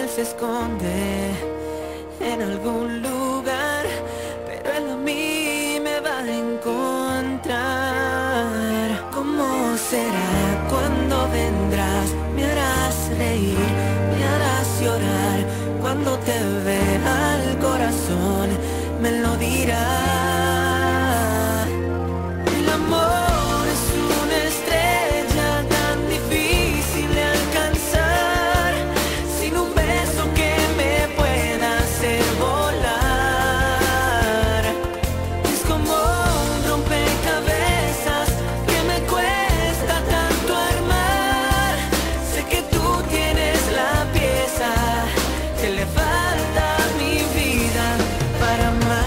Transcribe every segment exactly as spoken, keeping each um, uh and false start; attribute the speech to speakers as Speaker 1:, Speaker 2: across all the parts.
Speaker 1: se esconde en algún lugar, pero él a mí me va a encontrar. ¿Cómo será cuando vendrás? Me harás reír, me harás llorar. Cuando te vea el corazón me lo dirá. El amor es una estrella tan difícil de alcanzar, sin un beso que me pueda hacer volar. Es como un rompecabezas que me cuesta tanto armar. Sé que tú tienes la pieza que le falta a mi vida para amar.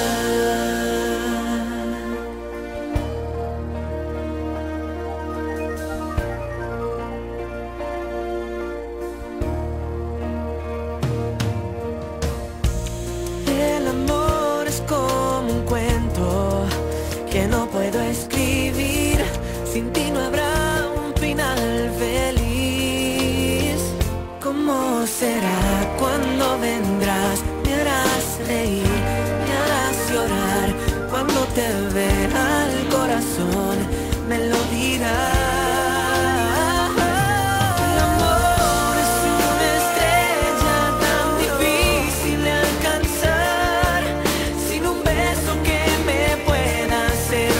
Speaker 1: El amor es como un cuento que no puedo escribir. Sin ti no habrá un final feliz. ¿Cómo será cuando vendrás? Me harás reír, me harás llorar. Cuando te vea el corazón me lo dirá. El amor es una estrella tan difícil de alcanzar, sin un beso que me pueda hacer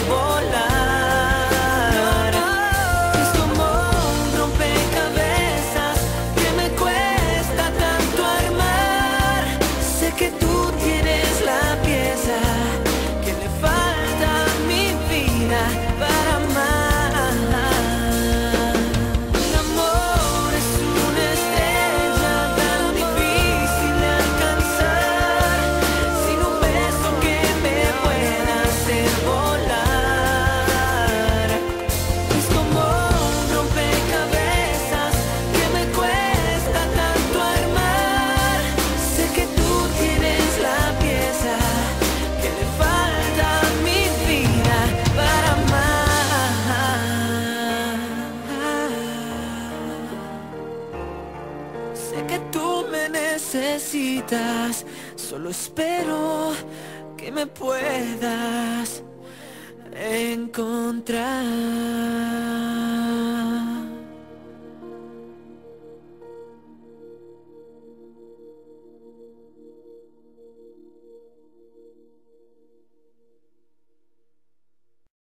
Speaker 1: volar. Es como un rompecabezas que me cuesta tanto armar. Sé que tú tienes la pieza que le falta a mi vida para amar. El amor es una estrella tan difícil de alcanzar, sin un beso que me pueda hacer volar. Es como un rompecabezas que me cuesta tanto armar. Sé que tú tienes la pieza que le falta a mi vida para amar. Sé que tú me necesitas, solo espero que me puedas encontrar.